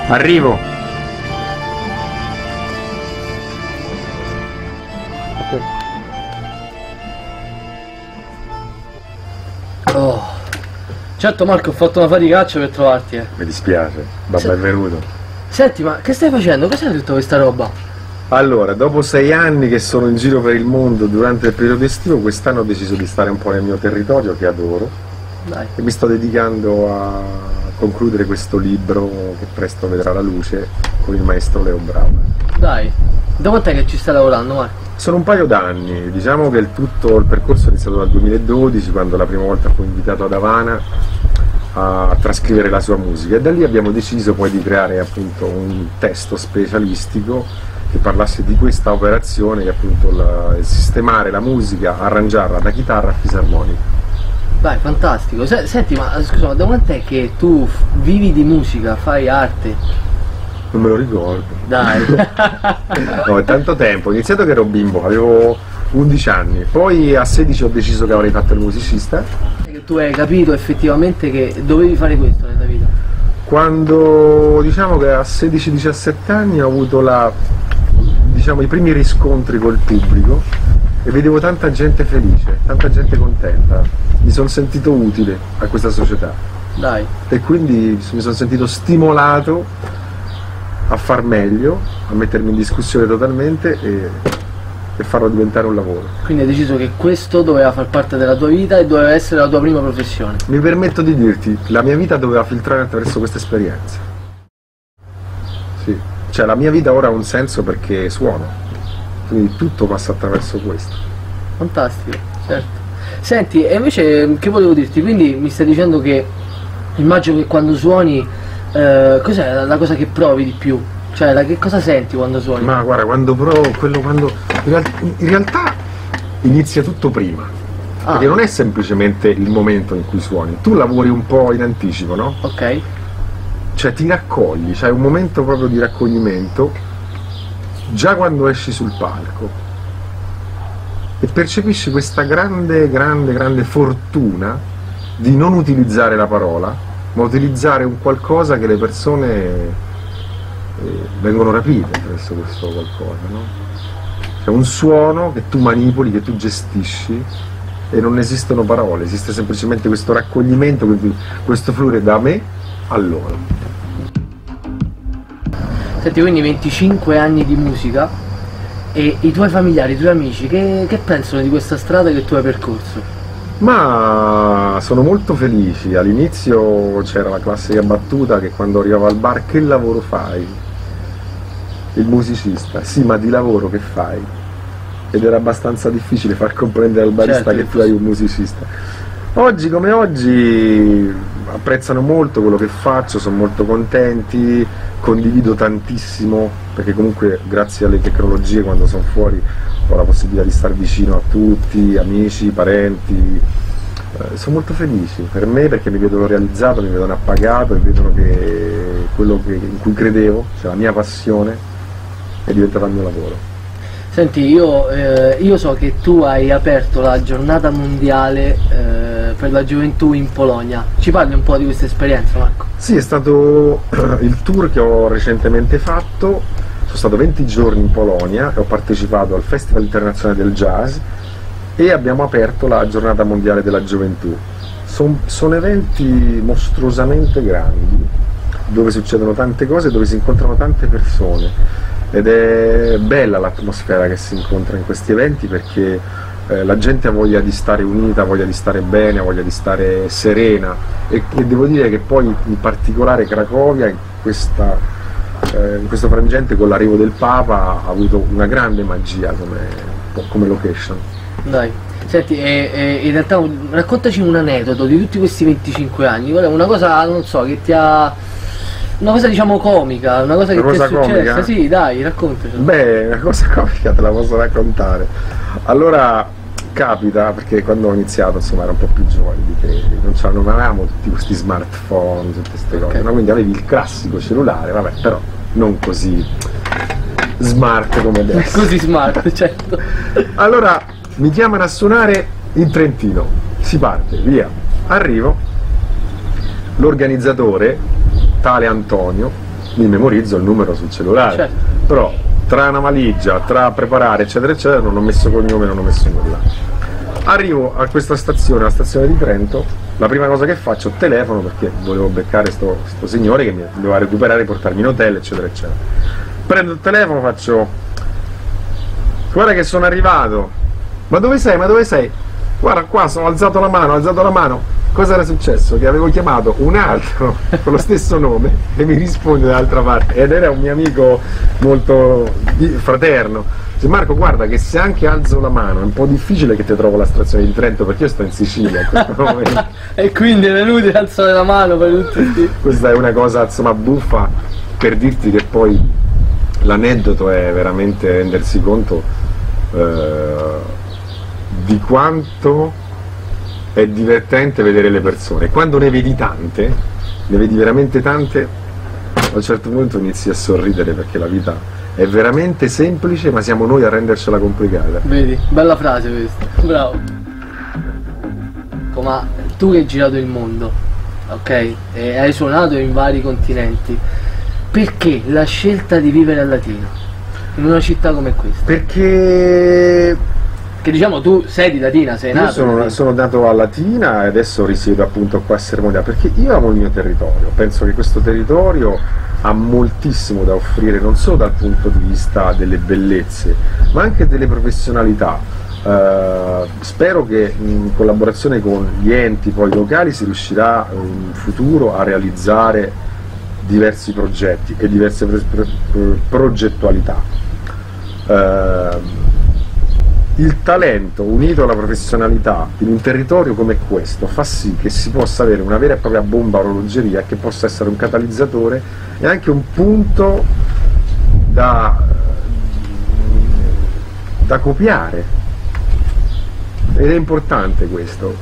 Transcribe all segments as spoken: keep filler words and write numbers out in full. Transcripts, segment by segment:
Arrivo. Oh. Certo Marco, ho fatto una faticaccia per trovarti, eh. Mi dispiace, ma Se... benvenuto. Senti, ma che stai facendo? Cos'è tutta questa roba? Allora, dopo sei anni che sono in giro per il mondo durante il periodo estivo, quest'anno ho deciso di stare un po' nel mio territorio, che adoro. Dai. E mi sto dedicando a concludere questo libro che presto vedrà la luce con il maestro Leo Brauer. Dai, da quant'è che ci stai lavorando, Marco? Sono un paio d'anni, diciamo che il tutto, il percorso è iniziato dal duemiladodici, quando la prima volta fu invitato ad Havana a trascrivere la sua musica, e da lì abbiamo deciso poi di creare appunto un testo specialistico che parlasse di questa operazione, che è appunto la, sistemare la musica, arrangiarla da chitarra a fisarmonica. Dai, fantastico. Senti, ma scusa, ma da quant'è che tu vivi di musica, fai arte? Non me lo ricordo. Dai. No, è tanto tempo. Ho iniziato che ero bimbo, avevo undici anni, poi a sedici ho deciso che avrei fatto il musicista. Tu hai capito effettivamente che dovevi fare questo nella vita? Quando, diciamo che a sedici diciassette anni ho avuto la, diciamo, i primi riscontri col pubblico e vedevo tanta gente felice, tanta gente contenta. Mi sono sentito utile a questa società. Dai. E quindi mi sono sentito stimolato a far meglio, a mettermi in discussione totalmente e, e farlo diventare un lavoro. Quindi hai deciso che questo doveva far parte della tua vita e doveva essere la tua prima professione. Mi permetto di dirti, la mia vita doveva filtrare attraverso questa esperienza. Sì, cioè la mia vita ora ha un senso perché suono, quindi tutto passa attraverso questo. Fantastico, certo. Senti, e invece che volevo dirti, quindi mi stai dicendo che immagino che quando suoni, eh, cos'è la cosa che provi di più? Cioè, la, che cosa senti quando suoni? Ma guarda, quando provo, quello quando... In, real, in realtà inizia tutto prima, ah. Perché non è semplicemente il momento in cui suoni, tu lavori un po' in anticipo, no? Ok. Cioè ti raccogli, c'hai un momento proprio di raccoglimento già quando esci sul palco e percepisci questa grande, grande, grande fortuna di non utilizzare la parola, ma utilizzare un qualcosa che le persone eh, vengono rapite attraverso questo qualcosa, no? Cioè un suono che tu manipoli, che tu gestisci e non esistono parole, esiste semplicemente questo raccoglimento, questo fluire da me a loro. Senti, quindi venticinque anni di musica e i tuoi familiari, i tuoi amici, che, che pensano di questa strada che tu hai percorso? Ma sono molto felici. All'inizio c'era la classica battuta che quando arrivavo al bar: che lavoro fai? Il musicista. Sì, ma di lavoro che fai? Ed era abbastanza difficile far comprendere al barista, certo, che tu hai un musicista. Oggi come oggi apprezzano molto quello che faccio, sono molto contenti, condivido tantissimo, perché comunque grazie alle tecnologie quando sono fuori ho la possibilità di stare vicino a tutti, amici, parenti, eh, sono molto felici per me perché mi vedono realizzato, mi vedono appagato e vedono che quello che, in cui credevo, cioè la mia passione, è diventata il mio lavoro. Senti, io, eh, io so che tu hai aperto la giornata mondiale eh, per la gioventù in Polonia. Ci parli un po' di questa esperienza, Marco? Sì, è stato il tour che ho recentemente fatto. Sono stato venti giorni in Polonia e ho partecipato al Festival Internazionale del Jazz e abbiamo aperto la giornata mondiale della gioventù. Son, sono eventi mostruosamente grandi, dove succedono tante cose, dove si incontrano tante persone. Ed è bella l'atmosfera che si incontra in questi eventi perché eh, la gente ha voglia di stare unita, ha voglia di stare bene, ha voglia di stare serena e, e devo dire che poi in particolare Cracovia in, questa, eh, in questo frangente con l'arrivo del Papa ha avuto una grande magia come, come location. Dai, senti, e, e in realtà un, raccontaci un aneddoto di tutti questi venticinque anni, una cosa, non so, che ti ha... Una cosa diciamo comica, una cosa che una ti cosa è successa, comica? Sì, dai, raccontacelo. Beh, una cosa comica te la posso raccontare. Allora, capita, perché quando ho iniziato, insomma, ero un po' più giovane di te, non, non avevamo tutti questi smartphone, tutte queste cose, okay, no? Quindi avevi il classico cellulare, vabbè, però non così smart come adesso. Così smart, certo. Allora, mi chiamano a suonare in Trentino, si parte, via. Arrivo, l'organizzatore, tale Antonio, mi memorizzo il numero sul cellulare, certo. Però tra una valigia, tra preparare eccetera eccetera non ho messo cognome, non ho messo nulla. Arrivo a questa stazione, la stazione di Trento, la prima cosa che faccio, telefono perché volevo beccare sto, sto signore che mi doveva recuperare, portarmi in hotel eccetera eccetera. Prendo il telefono, faccio: guarda che sono arrivato. Ma dove sei? Ma dove sei? Guarda qua, sono alzato la mano, ho alzato la mano. Cosa era successo? Che avevo chiamato un altro con lo stesso nome e mi risponde dall'altra parte, ed era un mio amico molto fraterno. Dice: Marco, guarda che se anche alzo la mano è un po' difficile che ti trovo la stazione di Trento, perché io sto in Sicilia in questo momento. E quindi è venuto ad alzare la mano per tutti. Questa è una cosa insomma buffa, per dirti che poi l'aneddoto è veramente rendersi conto eh, di quanto è divertente vedere le persone. Quando ne vedi tante, ne vedi veramente tante, a un certo punto inizi a sorridere, perché la vita è veramente semplice, ma siamo noi a rendercela complicata. Vedi, bella frase questa, bravo. Ma tu che hai girato il mondo, ok? E hai suonato in vari continenti, perché la scelta di vivere a Latina, in una città come questa? Perché... che diciamo tu sei di Latina, sei nato. Io sono, sono nato a Latina e adesso risiedo appunto qua a Sermoneta, perché io amo il mio territorio, penso che questo territorio ha moltissimo da offrire, non solo dal punto di vista delle bellezze, ma anche delle professionalità. Uh, spero che in collaborazione con gli enti poi locali si riuscirà in futuro a realizzare diversi progetti e diverse pro pro progettualità. Uh, Il talento unito alla professionalità in un territorio come questo fa sì che si possa avere una vera e propria bomba a orologeria, che possa essere un catalizzatore e anche un punto da, da copiare, ed è importante questo.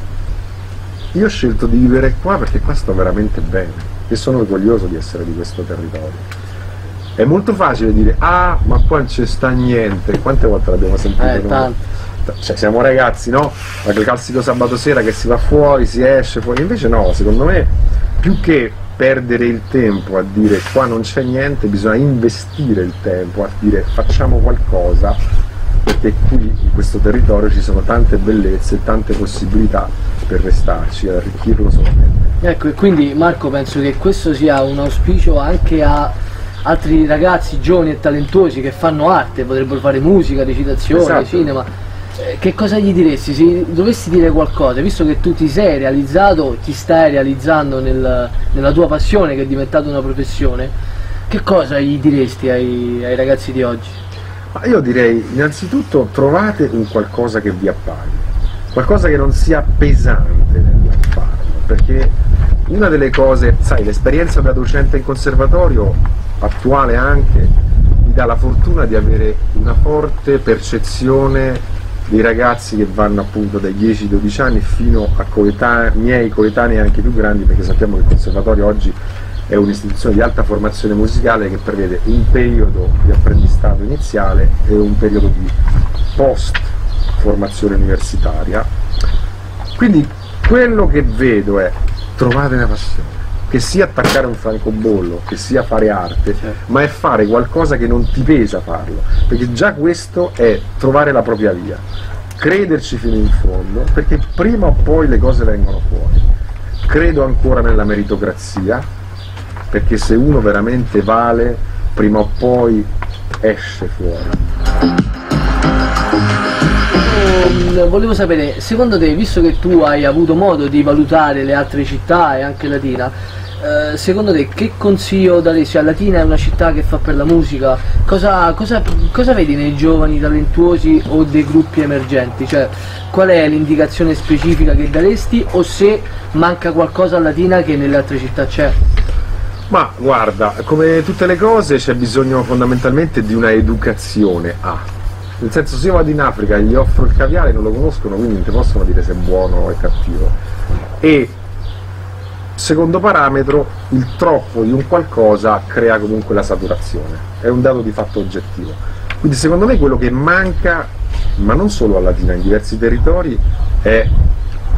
Io ho scelto di vivere qua perché qua sto veramente bene e sono orgoglioso di essere di questo territorio. È molto facile dire: ah, ma qua non c'è sta niente. Quante volte l'abbiamo sentito? Eh, tanto. Cioè, siamo ragazzi, no? Ma il classico sabato sera che si va fuori, si esce fuori. Invece no, secondo me, più che perdere il tempo a dire qua non c'è niente, bisogna investire il tempo a dire facciamo qualcosa, perché qui in questo territorio ci sono tante bellezze e tante possibilità per restarci, ad arricchirlo solamente. Ecco, e quindi Marco, penso che questo sia un auspicio anche a altri ragazzi giovani e talentuosi che fanno arte, potrebbero fare musica, recitazione, esatto. Cinema. Eh, che cosa gli diresti? Se dovessi dire qualcosa, visto che tu ti sei realizzato, ti stai realizzando nel, nella tua passione che è diventata una professione, che cosa gli diresti ai, ai ragazzi di oggi? Ma io direi innanzitutto trovate un qualcosa che vi appaghi, qualcosa che non sia pesante nel farlo, perché una delle cose, sai, l'esperienza da docente in conservatorio attuale anche mi dà la fortuna di avere una forte percezione dei ragazzi che vanno appunto dai dieci dodici anni fino a coetanei, miei coetanei anche più grandi, perché sappiamo che il conservatorio oggi è un'istituzione di alta formazione musicale che prevede un periodo di apprendistato iniziale e un periodo di post formazione universitaria. Quindi quello che vedo è: trovate una passione, che sia attaccare un francobollo, che sia fare arte, certo. Ma è fare qualcosa che non ti pesa farlo, perché già questo è trovare la propria via, crederci fino in fondo, perché prima o poi le cose vengono fuori. Credo ancora nella meritocrazia, perché se uno veramente vale, prima o poi esce fuori. Volevo sapere, secondo te, visto che tu hai avuto modo di valutare le altre città e anche Latina, eh, secondo te che consiglio daresti a Latina? È una città che fa per la musica? Cosa, cosa, cosa vedi nei giovani talentuosi o dei gruppi emergenti? Cioè, qual è l'indicazione specifica che daresti, o se manca qualcosa a Latina che nelle altre città c'è? Ma guarda, come tutte le cose c'è bisogno fondamentalmente di una educazione a. Nel senso, se io vado in Africa e gli offro il caviale non lo conoscono, quindi non ti possono dire se è buono o è cattivo. E secondo parametro, il troppo di un qualcosa crea comunque la saturazione, è un dato di fatto oggettivo. Quindi secondo me quello che manca, ma non solo a Latina, in diversi territori, è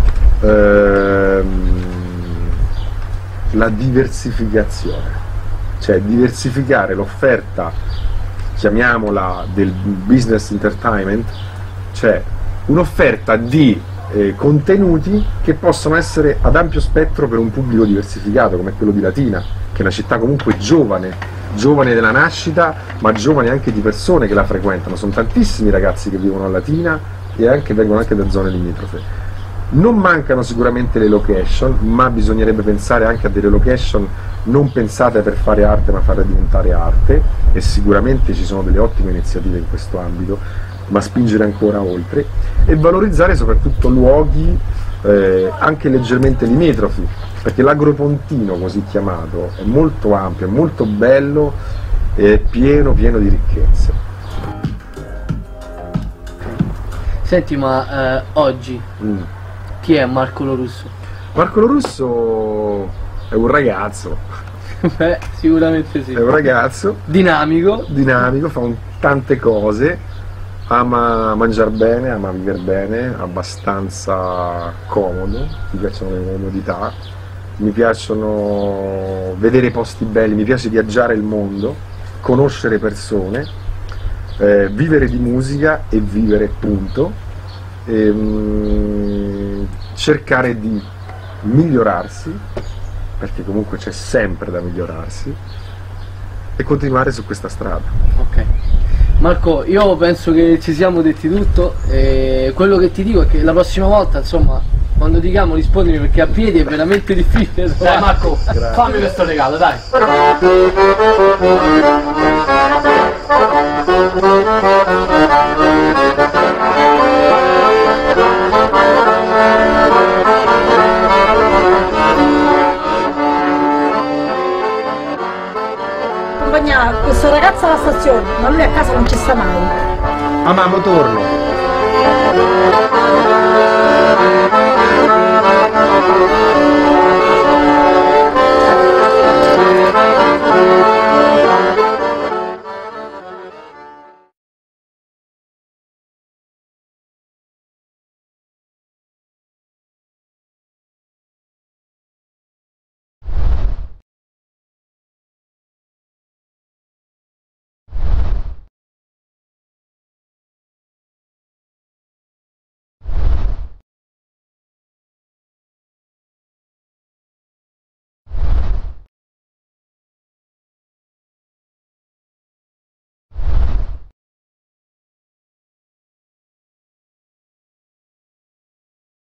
ehm, la diversificazione. cioè diversificare l'offerta, chiamiamola del business entertainment, cioè un'offerta di eh, contenuti che possono essere ad ampio spettro per un pubblico diversificato come quello di Latina, che è una città comunque giovane, giovane della nascita, ma giovane anche di persone che la frequentano. Sono tantissimi ragazzi che vivono a Latina e anche, vengono anche da zone limitrofe. Non mancano sicuramente le location, ma bisognerebbe pensare anche a delle location non pensate per fare arte ma farle diventare arte, e sicuramente ci sono delle ottime iniziative in questo ambito, ma spingere ancora oltre, e valorizzare soprattutto luoghi eh, anche leggermente limitrofi, perché l'agropontino così chiamato è molto ampio, è molto bello e pieno pieno di ricchezze. Senti, ma eh, oggi mm. chi è Marco Lorusso? Marco Lorusso è un ragazzo. Beh, sicuramente sì. È un ragazzo dinamico, dinamico, fa un, tante cose, ama mangiare bene, ama vivere bene, abbastanza comodo, mi piacciono le comodità, mi piacciono vedere posti belli, mi piace viaggiare il mondo, conoscere persone, eh, vivere di musica e vivere punto, e, mm, cercare di migliorarsi, perché comunque c'è sempre da migliorarsi, e continuare su questa strada. Ok. Marco, io penso che ci siamo detti tutto, e quello che ti dico è che la prossima volta, insomma, quando ti chiamo rispondimi, perché a piedi è veramente difficile. Dai Marco, grazie. Fammi questo regalo, dai. Accompagna questa ragazza alla stazione, ma lui a casa non ci sta mai. Ah, mamma, torno.